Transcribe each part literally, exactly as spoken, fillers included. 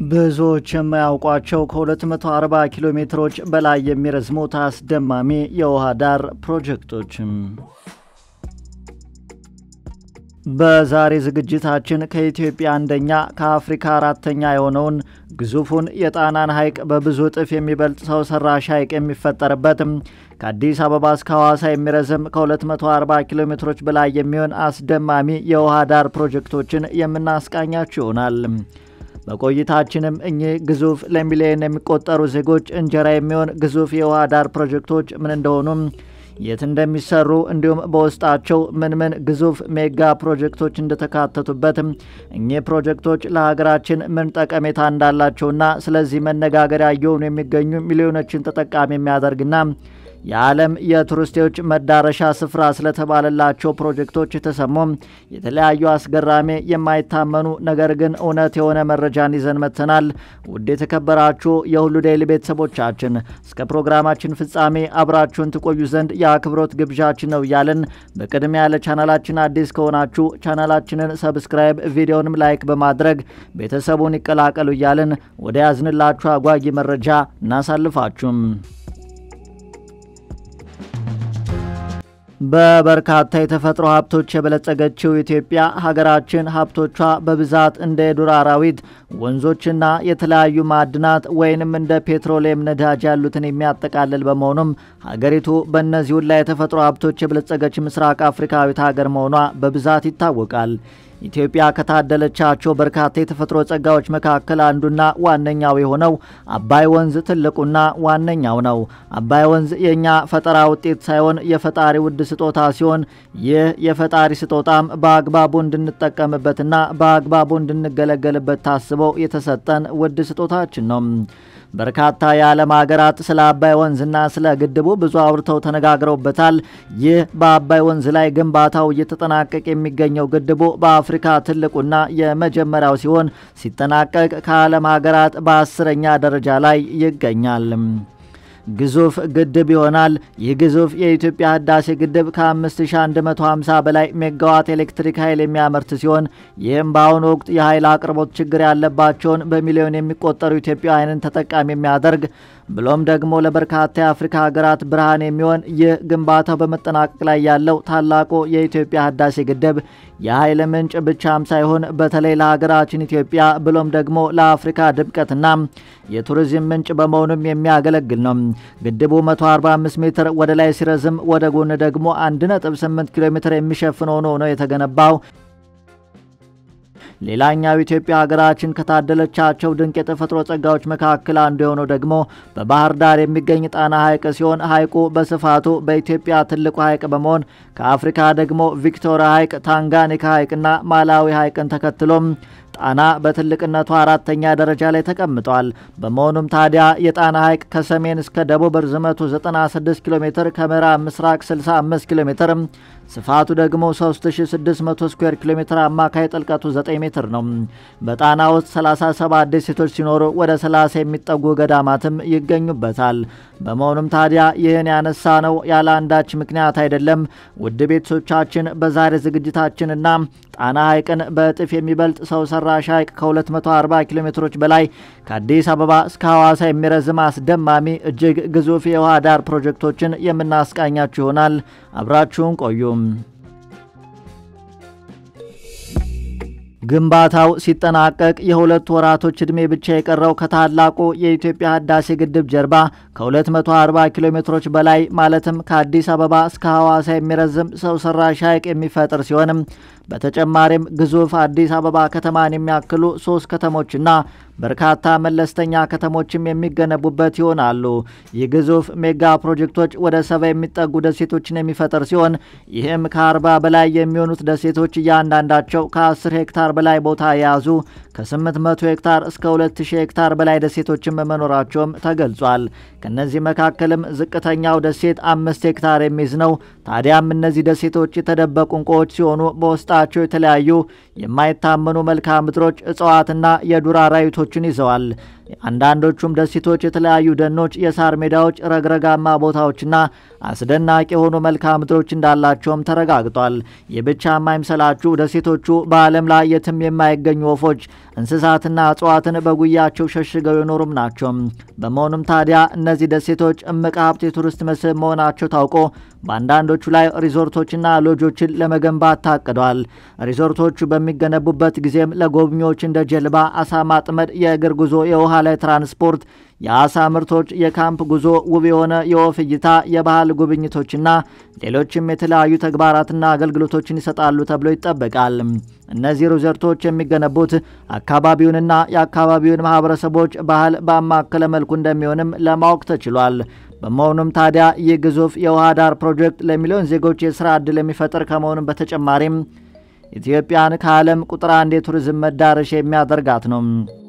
ብዙዎች የማያውቋቸው ከ240 ኪሎ ሜትሮች በላይ የሚረዝሙት አስደማሚ የውሃ ዳር ፕሮጀክቶች። በዛሬ ዝግጅታችን ከኢትዮጵያ አንደኛ ከአፍሪካ አራተኛ የሆነውን ግዙፉን የጣናን ሐይቅ በብዙ እጥፍ የሚበልጥ ሰው ሰራሽ ሐይቅ የሚፈጠርበት ከአዲስ አበባ እስከ ሐዋሳ የሚረዝም ከ240 ኪሎ ሜትሮች በላይ የሚሆን አስደማሚ የውሃ ዳር ፕሮጀክቶችን የምናስቃኛችሁ ይሆናል። በቆይታችንም እኚህ ግዙፍ ለሚሊዮን የሚቆጠሩ ዜጎች እንጀራ የሚሆን ግዙፍ የውሃ ዳር ፕሮጀክቶች ምን እንደሆኑ የት እንደሚሰሩ እንዲሁም በውስጣቸው ምን ምን ግዙፍ ሜጋ ፕሮጀክቶች እንደተካተቱበት እኚህ ፕሮጀክቶች ለሀገራችን ምን ጠቀሜታ እንዳላቸውና ስለዚህ መነጋገሪያ እየሆኑ የሚገኙ ሚሊዮኖችን ተጠቃሚ የሚያደርግና የዓለም የቱሪስቶች መዳረሻ ስፍራ ስለተባለላቸው ፕሮጀክቶች የተሰሙ የተለያዩ አስገራሚ የማይታመኑ ነገር ግን እውነት የሆነ መረጃን ይዘን መተናል። ውድ የተከበራችሁ የሁሉ ዴይሊ ቤተሰቦቻችን እስከ ፕሮግራማችን ፍጻሜ አብራችሁን ትቆዩ ዘንድ የአክብሮት ግብዣችን ነው ያለን። በቅድሚያ ለቻናላችን አዲስ ከሆናችሁ ቻናላችንን ሰብስክራይብ፣ ቪዲዮንም ላይክ በማድረግ ቤተሰቡን ይቀላቀሉ ያለን ወደ ያዝንላችሁ አጓጊ መረጃ እናሳልፋችሁ። በበርካታ የተፈጥሮ ሀብቶች የበለጸገችው ኢትዮጵያ ሀገራችን ሀብቶቿ በብዛት እንደ የዱር አራዊት፣ ወንዞችና የተለያዩ ማዕድናት ወይንም እንደ ፔትሮሊየም ነዳጅ ያሉትን የሚያጠቃልል በመሆኑም ሀገሪቱ በእነዚህ ሁሉ የተፈጥሮ ሀብቶች የበለጸገች ምስራቅ አፍሪካዊት ሀገር መሆኗ በብዛት ይታወቃል። ኢትዮጵያ ከታደለቻቸው በርካታ የተፈጥሮ ጸጋዎች መካከል አንዱና ዋነኛው የሆነው አባይ ወንዝ ትልቁና ዋነኛው ነው። አባይ ወንዝ የኛ ፈጠራ ውጤት ሳይሆን የፈጣሪ ውድ ስጦታ ሲሆን ይህ የፈጣሪ ስጦታም በአግባቡ እንድንጠቀምበትና በአግባቡ እንድንገለገልበት ታስቦ የተሰጠን ውድ ስጦታችን ነው። በርካታ የዓለም ሀገራት ስለ አባይ ወንዝና ስለ ግድቡ ብዙ አውርተው ተነጋግረውበታል። ይህ በአባይ ወንዝ ላይ ግንባታው እየተጠናቀቀ የሚገኘው ግድቡ በአፍሪካ ትልቁና የመጀመሪያው ሲሆን ሲጠናቀቅ ከዓለም ሀገራት በአስረኛ ደረጃ ላይ ይገኛል። ግዙፍ ግድብ ይሆናል። ይህ ግዙፍ የኢትዮጵያ ህዳሴ ግድብ ከ5150 በላይ ሜጋዋት ኤሌክትሪክ ኃይል የሚያመርት ሲሆን ይህም በአሁኑ ወቅት የኃይል አቅርቦት ችግር ያለባቸውን በሚሊዮን የሚቆጠሩ ኢትዮጵያውያንን ተጠቃሚ የሚያደርግ ብሎም ደግሞ ለበርካታ የአፍሪካ ሀገራት ብርሃን የሚሆን ይህ ግንባታው በመጠናቀቅ ላይ ያለው ታላቁ የኢትዮጵያ ህዳሴ ግድብ የኃይል ምንጭ ብቻም ሳይሆን በተለይ ለሀገራችን ኢትዮጵያ ብሎም ደግሞ ለአፍሪካ ድምቀትና የቱሪዝም ምንጭ በመሆኑም የሚያገለግል ነው። ግድቡ መቶ አርባ አምስት ሜትር ወደ ላይ ሲረዝም ወደ ጎን ደግሞ አንድ ነጥብ ስምንት ኪሎ ሜትር የሚሸፍን ሆኖ ነው የተገነባው። ሌላኛው ኢትዮጵያ ሀገራችን ከታደለቻቸው ድንቅ የተፈጥሮ ጸጋዎች መካከል አንዱ የሆነው ደግሞ በባህር ዳር የሚገኝ ጣና ሐይቅ ሲሆን ሐይቁ በስፋቱ በኢትዮጵያ ትልቁ ሐይቅ በመሆን ከአፍሪካ ደግሞ ቪክቶሪያ ሐይቅ፣ ታንጋኒካ ሐይቅና ማላዊ ሐይቅን ተከትሎም ጣና በትልቅነቱ አራተኛ ደረጃ ላይ ተቀምጧል። በመሆኑም ታዲያ የጣና ሐይቅ ከሰሜን እስከ ደቡብ ርዝመቱ ዘጠና ስድስት ኪሎ ሜትር ከምዕራብ ምስራቅ ስልሳ አምስት ኪሎ ሜትር ስፋቱ ደግሞ ሶስት ሺህ ስድስት መቶ ስኩዌር ኪሎ ሜትር አማካይ ጥልቀቱ ዘጠኝ ሜትር ነው። በጣና ውስጥ ሰላሳ ሰባት ደሴቶች ሲኖሩ ወደ ሰላሳ የሚጠጉ ገዳማትም ይገኙበታል። በመሆኑም ታዲያ ይህን ያነሳ ነው ያለ አንዳች ምክንያት አይደለም። ውድ ቤተሰቦቻችን በዛሬ ዝግጅታችንና ጣና ሐይቅን በእጥፍ የሚበልጥ ሰው ሰራሽ ሐይቅ ከ240 ኪሎ ሜትሮች በላይ ከአዲስ አበባ እስከ ሐዋሳ የሚረዝም አስደማሚ እጅግ ግዙፍ የውሃ ዳር ፕሮጀክቶችን የምናስቃኛችሁ ይሆናል። አብራችሁን ቆዩ። ግንባታው ሲጠናቀቅ የሁለት ወራቶች እድሜ ብቻ የቀረው ከታላቁ የኢትዮጵያ ህዳሴ ግድብ ጀርባ ከ240 ኪሎ ሜትሮች በላይ ማለትም ከአዲስ አበባ እስከ ሐዋሳ የሚረዝም ሰው ሰራሽ ሐይቅ የሚፈጥር ሲሆን በተጨማሪም ግዙፍ አዲስ አበባ ከተማን የሚያክሉ ሶስት ከተሞችና በርካታ መለስተኛ ከተሞችም የሚገነቡበት ይሆናሉ። ይህ ግዙፍ ሜጋ ፕሮጀክቶች ወደ ሰባ የሚጠጉ ደሴቶችን የሚፈጥር ሲሆን ይህም ከአርባ በላይ የሚሆኑት ደሴቶች እያንዳንዳቸው ከ10 ሄክታር በላይ ቦታ የያዙ ከስምንት መቶ ሄክታር እስከ ሁለት ሺህ ሄክታር በላይ ደሴቶችን መኖራቸውም ተገልጿል። ከነዚህ መካከልም ዝቅተኛው ደሴት አምስት ሄክታር የሚይዝ ነው። ታዲያም እነዚህ ደሴቶች የተደበቁ እንቁዎች ሲሆኑ በውስጣቸው የተለያዩ የማይታመኑ መልክዓ ምድሮች፣ እጽዋትና የዱር አራዊቶችን ይዘዋል። አንዳንዶቹም ደሴቶች የተለያዩ ደኖች፣ የሳር ሜዳዎች፣ ረግረጋማ ቦታዎችና አስደናቂ የሆኑ መልክዓ ምድሮች እንዳላቸውም ተረጋግጧል። የብቻ የማይምሰላችሁ ደሴቶቹ በዓለም ላይ የትም የማይገኙ ወፎች፣ እንስሳትና እጽዋትን በጉያቸው ሸሽገው የኖሩም ናቸው። በመሆኑም ታዲያ እነዚህ ደሴቶች እምቅ ሀብት የቱሪስት መስህብ መሆናቸው ታውቆ በአንዳንዶቹ ላይ ሪዞርቶችና ሎጆችን ለመገንባት ታቅደዋል። ሪዞርቶቹ በሚገነቡበት ጊዜም ለጎብኚዎች እንደ ጀልባ፣ አሳ ማጥመድ፣ የእግር ጉዞ፣ የውሃ ላይ ትራንስፖርት፣ የአሳ ምርቶች፣ የካምፕ ጉዞ፣ ውብ የሆነ የወፍ እይታ፣ የባህል ጉብኝቶችና ሌሎችም የተለያዩ ተግባራትና አገልግሎቶችን ይሰጣሉ ተብሎ ይጠበቃል። እነዚህ ሪዞርቶች የሚገነቡት አካባቢውንና የአካባቢውን ማህበረሰቦች ባህል ባማከለ መልኩ እንደሚሆንም ለማወቅ ተችሏል። በመሆኑም ታዲያ ይህ ግዙፍ የውሃ ዳር ፕሮጀክት ለሚሊዮን ዜጎች የሥራ ዕድል የሚፈጥር ከመሆኑም በተጨማሪም ኢትዮጵያን ከዓለም ቁጥር አንድ የቱሪዝም መዳረሻ የሚያደርጋት ነው።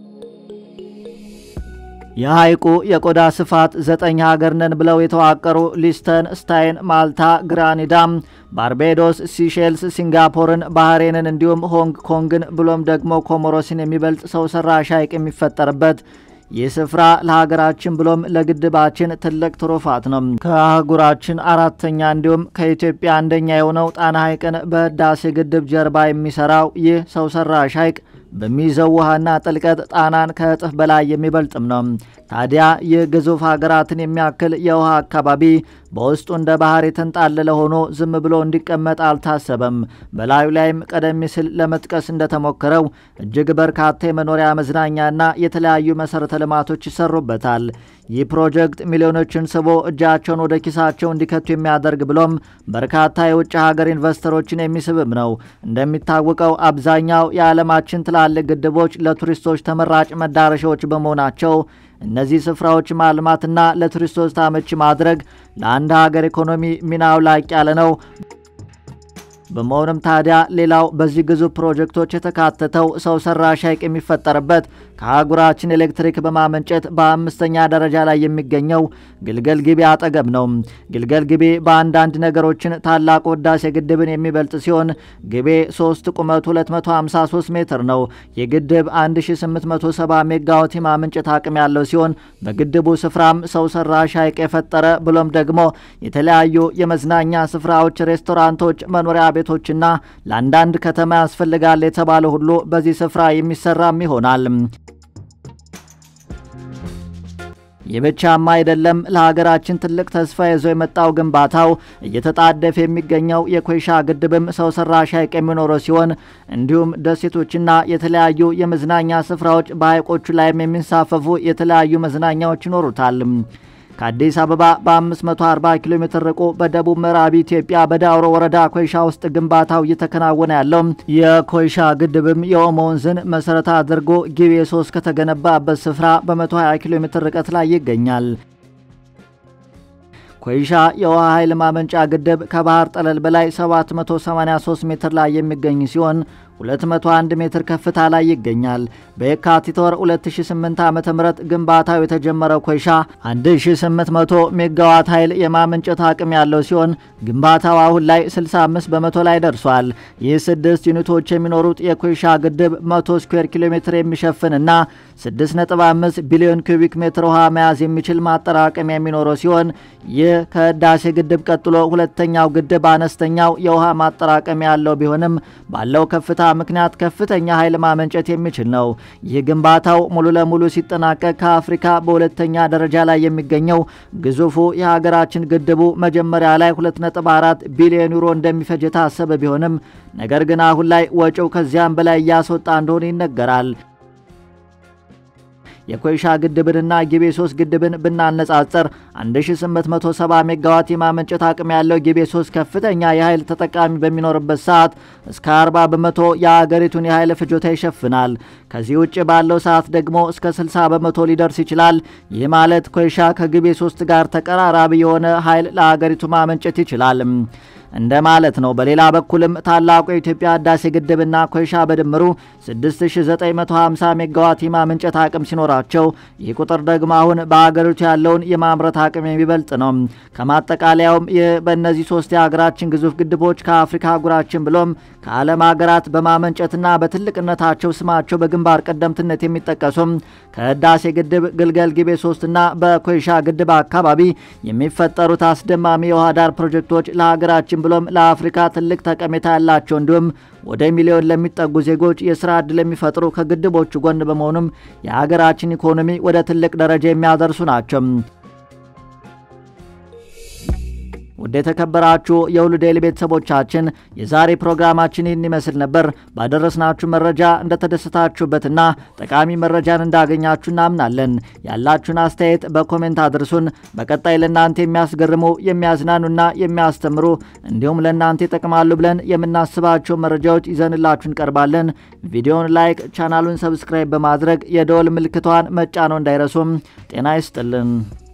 የሐይቁ የቆዳ ስፋት ዘጠኝ ሀገር ነን ብለው የተዋቀሩ ሊስተን ስታይን፣ ማልታ፣ ግራኒዳም፣ ባርቤዶስ፣ ሲሼልስ፣ ሲንጋፖርን፣ ባህሬንን እንዲሁም ሆንግ ኮንግን ብሎም ደግሞ ኮሞሮስን የሚበልጥ ሰው ሰራሽ ሐይቅ የሚፈጠርበት ይህ ስፍራ ለሀገራችን ብሎም ለግድባችን ትልቅ ትሩፋት ነው። ከአህጉራችን አራተኛ እንዲሁም ከኢትዮጵያ አንደኛ የሆነው ጣና ሐይቅን በህዳሴ ግድብ ጀርባ የሚሰራው ይህ ሰው ሰራሽ ሐይቅ በሚይዘው ውሃና ጥልቀት ጣናን ከእጥፍ በላይ የሚበልጥም ነው። ታዲያ ይህ ግዙፍ ሀገራትን የሚያክል የውሃ አካባቢ በውስጡ እንደ ባህር የተንጣለለ ሆኖ ዝም ብሎ እንዲቀመጥ አልታሰበም። በላዩ ላይም ቀደም ሲል ለመጥቀስ እንደተሞከረው እጅግ በርካታ የመኖሪያ መዝናኛና የተለያዩ መሰረተ ልማቶች ይሰሩበታል። ይህ ፕሮጀክት ሚሊዮኖችን ስቦ እጃቸውን ወደ ኪሳቸው እንዲከቱ የሚያደርግ ብሎም በርካታ የውጭ ሀገር ኢንቨስተሮችን የሚስብም ነው። እንደሚታወቀው አብዛኛው የዓለማችን ትላልቅ ግድቦች ለቱሪስቶች ተመራጭ መዳረሻዎች በመሆናቸው እነዚህ ስፍራዎች ማልማትና ለቱሪስቶች አመቺ ማድረግ ለአንድ ሀገር ኢኮኖሚ ሚናው ላቅ ያለ ነው። በመሆኑም ታዲያ ሌላው በዚህ ግዙፍ ፕሮጀክቶች የተካተተው ሰው ሰራሽ ሐይቅ የሚፈጠርበት ከአህጉራችን ኤሌክትሪክ በማመንጨት በአምስተኛ ደረጃ ላይ የሚገኘው ግልገል ጊቤ አጠገብ ነው። ግልገል ጊቤ በአንዳንድ ነገሮችን ታላቁ ህዳሴ ግድብን የሚበልጥ ሲሆን ጊቤ ሶስት ቁመቱ ሁለት መቶ ሃምሳ ሶስት ሜትር ነው። የግድብ አንድ ሺህ ስምንት መቶ ሰባ ሜጋዋት የማመንጨት አቅም ያለው ሲሆን በግድቡ ስፍራም ሰው ሰራሽ ሐይቅ የፈጠረ ብሎም ደግሞ የተለያዩ የመዝናኛ ስፍራዎች፣ ሬስቶራንቶች፣ መኖሪያ ቤቶችና ለአንዳንድ ከተማ ያስፈልጋል የተባለ ሁሉ በዚህ ስፍራ የሚሰራም ይሆናል። የብቻማ አይደለም። ለሀገራችን ትልቅ ተስፋ ይዞ የመጣው ግንባታው እየተጣደፈ የሚገኘው የኮይሻ ግድብም ሰው ሰራሽ ሐይቅ የሚኖረው ሲሆን እንዲሁም ደሴቶችና የተለያዩ የመዝናኛ ስፍራዎች በሐይቆቹ ላይም የሚንሳፈፉ የተለያዩ መዝናኛዎች ይኖሩታል። ከአዲስ አበባ በ540 ኪሎ ሜትር ርቆ በደቡብ ምዕራብ ኢትዮጵያ በዳውሮ ወረዳ ኮይሻ ውስጥ ግንባታው እየተከናወነ ያለው የኮይሻ ግድብም የኦሞ ወንዝን መሰረት አድርጎ ጊቤ ሶስት ከተገነባበት ስፍራ በ120 ኪሎ ሜትር ርቀት ላይ ይገኛል። ኮይሻ የውሃ ኃይል ማመንጫ ግድብ ከባህር ጠለል በላይ ሰባት መቶ ሰማንያ ሶስት ሜትር ላይ የሚገኝ ሲሆን ሁለት መቶ አንድ ሜትር ከፍታ ላይ ይገኛል። በየካቲት ወር ሁለት ሺህ ስምንት ዓ.ም ግንባታው የተጀመረው ኮይሻ አንድ ሺህ ስምንት መቶ ሜጋዋት ኃይል የማመንጨት አቅም ያለው ሲሆን ግንባታው አሁን ላይ ስልሳ አምስት በመቶ ላይ ደርሷል። ይህ ስድስት ዩኒቶች የሚኖሩት የኮይሻ ግድብ መቶ ስኩዌር ኪሎ ሜትር የሚሸፍንና ስድስት ነጥብ አምስት ቢሊዮን ኩቢክ ሜትር ውሃ መያዝ የሚችል ማጠራቀሚያ የሚኖረው ሲሆን ይህ ከህዳሴ ግድብ ቀጥሎ ሁለተኛው ግድብ አነስተኛው የውሃ ማጠራቀሚያ ያለው ቢሆንም ባለው ከፍታ ምክንያት ከፍተኛ ኃይል ማመንጨት የሚችል ነው። ይህ ግንባታው ሙሉ ለሙሉ ሲጠናቀቅ ከአፍሪካ በሁለተኛ ደረጃ ላይ የሚገኘው ግዙፉ የሀገራችን ግድቡ መጀመሪያ ላይ ሁለት ነጥብ አራት ቢሊዮን ዩሮ እንደሚፈጅ የታሰበ ቢሆንም ነገር ግን አሁን ላይ ወጪው ከዚያም በላይ እያስወጣ እንደሆነ ይነገራል። የኮይሻ ግድብንና ጊቤ ሶስት ግድብን ብናነጻጽር አንድ ሺህ ስምንት መቶ ሰባ ሜጋዋት የማመንጨት አቅም ያለው ጊቤ ሶስት ከፍተኛ የኃይል ተጠቃሚ በሚኖርበት ሰዓት እስከ አርባ በመቶ የሀገሪቱን የኃይል ፍጆታ ይሸፍናል። ከዚህ ውጭ ባለው ሰዓት ደግሞ እስከ ስልሳ በመቶ ሊደርስ ይችላል። ይህ ማለት ኮይሻ ከጊቤ ሶስት ጋር ተቀራራቢ የሆነ ኃይል ለሀገሪቱ ማመንጨት ይችላል። እንደማለት ነው። በሌላ በኩልም ታላቁ የኢትዮጵያ ህዳሴ ግድብና ኮይሻ በድምሩ ስድስት ሺህ ዘጠኝ መቶ ሃምሳ ሜጋዋት የማመንጨት አቅም ሲኖራቸው ይህ ቁጥር ደግሞ አሁን በአገሪቱ ያለውን የማምረት አቅም የሚበልጥ ነው። ከማጠቃለያውም ይህ በእነዚህ ሶስት የሀገራችን ግዙፍ ግድቦች ከአፍሪካ አህጉራችን ብሎም ከዓለም ሀገራት በማመንጨትና በትልቅነታቸው ስማቸው በግንባር ቀደምትነት የሚጠቀሱም ከህዳሴ ግድብ ግልገል ጊቤ ሶስት እና በኮይሻ ግድብ አካባቢ የሚፈጠሩት አስደማሚ የውሃ ዳር ፕሮጀክቶች ለሀገራችን ብሎም ለአፍሪካ ትልቅ ጠቀሜታ ያላቸው እንዲሁም ወደ ሚሊዮን ለሚጠጉ ዜጎች የስራ ዕድል የሚፈጥሩ ከግድቦቹ ጎን በመሆኑም የሀገራችን ኢኮኖሚ ወደ ትልቅ ደረጃ የሚያደርሱ ናቸው። ወደ ተከበራችሁ የሁሉ ዴይሊ ቤተሰቦቻችን የዛሬ ፕሮግራማችን ይህን ይመስል ነበር። ባደረስናችሁ መረጃ እንደተደሰታችሁበትና ጠቃሚ መረጃን እንዳገኛችሁ እናምናለን። ያላችሁን አስተያየት በኮሜንት አድርሱን። በቀጣይ ለእናንተ የሚያስገርሙ የሚያዝናኑና የሚያስተምሩ እንዲሁም ለእናንተ ይጠቅማሉ ብለን የምናስባቸው መረጃዎች ይዘንላችሁ እንቀርባለን። ቪዲዮውን ላይክ፣ ቻናሉን ሰብስክራይብ በማድረግ የደወል ምልክቷን መጫኖ እንዳይረሱም። ጤና ይስጥልን።